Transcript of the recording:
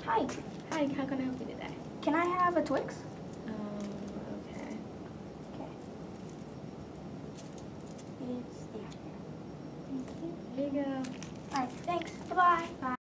Hi. Hi, how can I help you today? Can I have a Twix? Okay. Okay. It's there. Thank you. Here you go. Alright, thanks. Bye-bye. Bye.